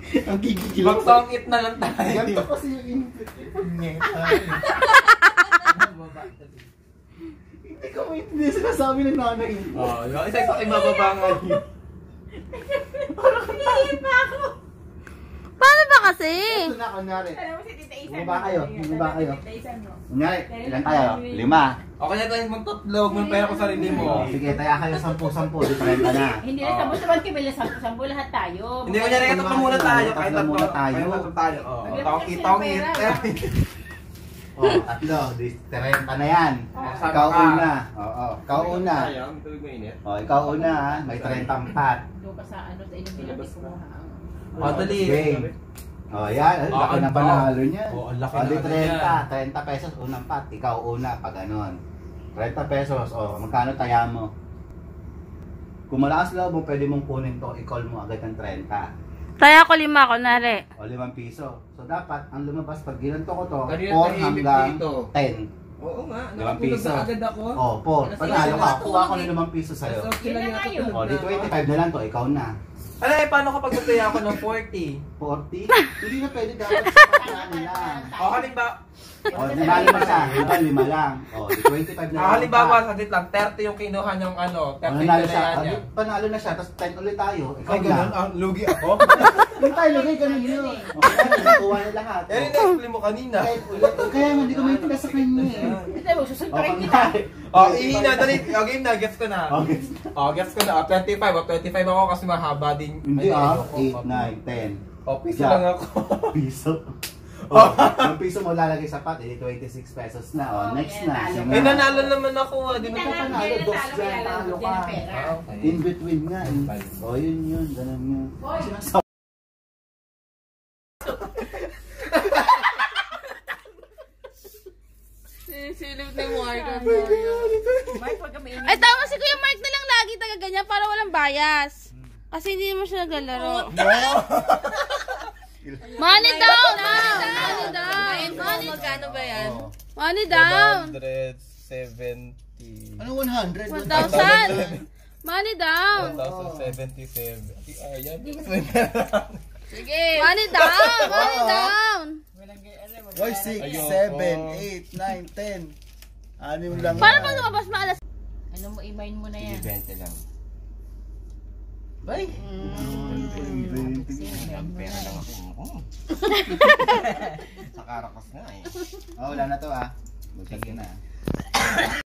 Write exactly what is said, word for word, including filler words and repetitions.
Ang gigigil. Magsongit na lang tayo. Ganito kasi yung input. Hindi ko hindi sinasabi ng nanay. Oo, yung isa isa ay mababangan yun. Hihihip pa ako. Paano ba kasi? Ito na, kunyari. Alam mo si Tita Isan. Bumaba kayo, bumaba kayo. Tita Isan, no? Kunyari, ilan tayo? Lima. Okay na tayo magtutlog, may pera ko sarili mo. Oh, sige, taya kayo sampu-sampu, di trenta na. Hindi na sabos naman kami, sampu-sampu lahat tayo. Hindi ko niya rin tatlo muna tayo. Kahit Tatlo tatlo muna tayo. Kahit tatlo tayo. Oo, Maglapit tongit, kasi ng tongit. Oh, tatlo, di trenta na yan. Sama Ikaw ka. una. Oo, ikaw una. Sayang, tuloy mo init. Oh, ikaw una, ha? May trenta empat. Doon ka sa ano, sa Illuminati kumuha ang... Oh, dali. Game. Oh, yan. Ang Oh, laki na ang- panalo niya. oh, ang laki Oh, na di ano trenta. yan. trenta pesos, unang pat. Ikaw una, pag ganon. trenta pesos. Oh, magkano taya mo? Kung malakas loob mo, pwede mong kunin to. I-call mo agad ng trenta. Taya ko lima, kunwari. O, limang piso. So, dapat, ang lumabas, pag ginanto ko to, Kanina four tahimik hanggang dito. ten. Oo nga, Limang nakatulog piso. na agad ako. Oh, four. Panalo ka. Kuha ko ng limang piso sa'yo. So, sila Yun na nga yun. O, di twenty-five na lang to. Ikaw na. Ano eh, paano kapag nataya ako ng forty? forty? Hindi na pwede dapat sa pagkakala nila. O, halimbawa, O, nanalo na siya. Iba, lima lang. O, di twenty-five na ah, lang. halimbawa, saglit lang, thirty yung kinuha niyang ano, O, thirty nanalo na siya. yan O, niya. di, panalo na siya. Tapos ten ulit tayo. Ikaw Ay, ganun, na. ah, lugi ako? Yung tayo, lagay ganun yun. O, kaya nakuha na lahat. Yan yung na-explain mo kanina. Kaya ulit. O, kaya nga, hindi ko maintindihan sa kanya eh. Ito, O, susunturin kita. kunwari. O, ihina, dali. O, game na, gets ko na. Okay. O, gets ko na. O, twenty-five. O, twenty-five ako kasi mahaba din. Hindi Ay, ah. ayoko. eight, nine, ten. O, piso Yeah. lang ako. Piso. Oh, yung piso mo lalagay sa pot, eh, twenty-six pesos na. Oh, Oh, next yan, na. talo. Sige Eh, na. nanalo naman ako. ah. Di Hindi na na pa lang, panalo, hindi na dos talo, dyan, kaya lang talo din ka. ang pera. Ah, okay. In between nga. Eh. Oh, yun yun. Ganun yun. Hoy. Silip ni Mark. Mike, huwag kami Ay, tama si Kuya Mark na lang lagi taga ganyan para walang bias. Kasi hindi naman siya naglalaro. Money down! Money down! Money magkano ba yan? Oh. Money down! one seventy. Ano one hundred? one thousand! Money down! one seventy-seven. Ayan. Sige! Money down! Money down! Why six, Ayoko. seven, eight, nine, ten. Anim lang. Paano pag lumabas maalas? Ano mo, i-mine mo na yan. twenty lang. Bye. Ang pera lang ako. Sa karakas nga eh. Oh, wala na to ah. Buti na.